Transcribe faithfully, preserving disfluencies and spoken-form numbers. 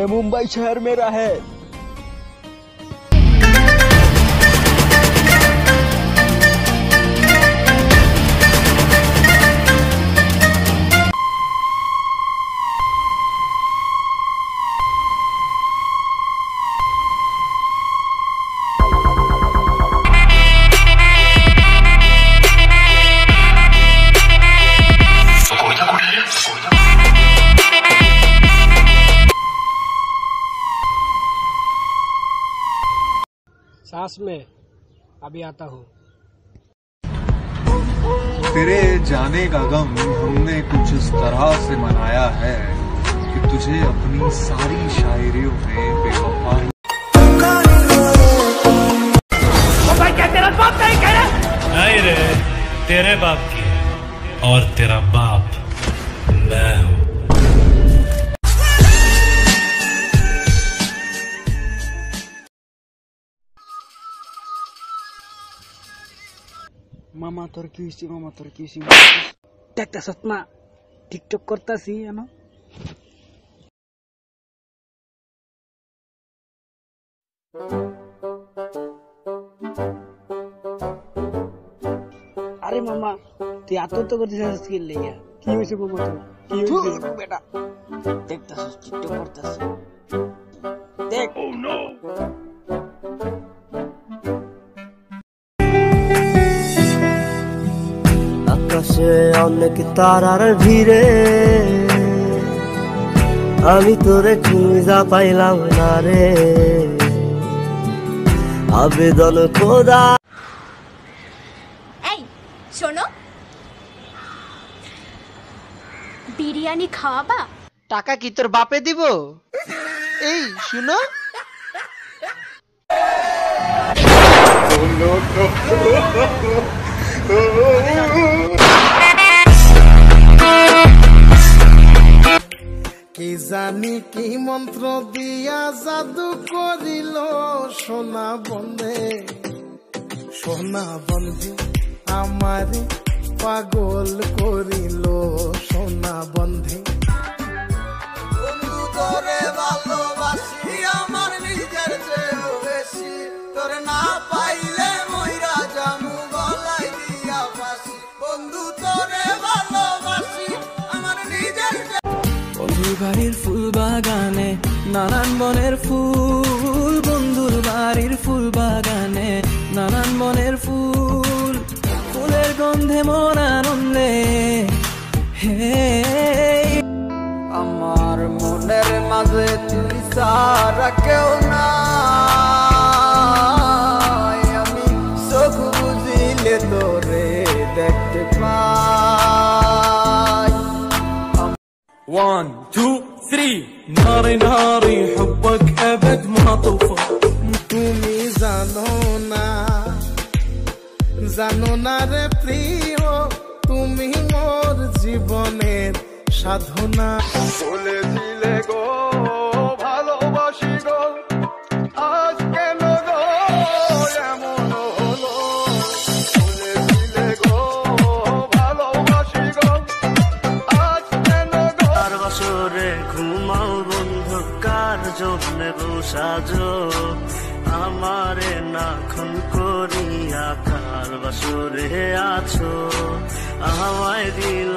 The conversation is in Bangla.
ये मुंबई शहर मेरा है। सांस में अभी आता हूँ। तेरे जाने का गम हमने कुछ इस तरह से मनाया है कि तुझे अपनी सारी शायरियों में बेवफा। भाई क्या तेरा बाप नहीं कह रहा? नहीं रे, तेरे बाप की है और तेरा बाप मैं हूँ। मामा তোর কি হইছে মামা তোর কি হইছে দেখতাছস না টিকটক করতাছি জানো আরে মামা তুই এত তো করতেছিস কি লাগা কি হইছে মামা তোর কি হইছে বেটা দেখতাছস টিকটক করতাছিস দেখ ও নো আকাশে অনেক তারার ভিড়ে আমি তোরে খুঁজা পাইলাম না রে আবেদন খোদা। এই শোনো, বিরিয়ানি খাওয়াবা? টাকা কি তোর বাপে দিব? এই শুনো কি জানি কি মন্ত্র দিয়া জাদু করিল সোনা বন্ধে সোনা বন্ধে আমারে পাগল করিল সোনা বন্ধে। বন্ধু তোরে ভালোবাসি আমার নিজের চেয়েও বেশি তোর না পাইলে মইরা জামু গলায় দিয়া ফাঁসি। বন্ধু তোরে ভালোবাসি আমার নিজের বন্ধুর বাড়ির ফুল বাগানে নানান বনের ফুল বন্ধুর বাড়ির ফুল বাগানে নানান বনের ফুল ফুলের গন্ধে মন আনন্দে হে আমার মনের মাঝে তুই সারা কেউ নাই আমি চোখ বুঝিলে তোরে দেখতে পাই। One, two, three ناري ناري حبك أبد ما طفى তুমি জানো না জানো না রে প্রিয় তুমি মোর জীবনের সাধনা। বলে দিলে গো ভালোবাসি গো আজ কেন গো এমন হলো বলে দিলে গো ভালোবাসি গো আজ কেন গো। আর বছরে ঘুমাও বন্ধু কার জন্যে সাজো আমারে নাখন করিয়া কার বছরে আছো আমায় দিল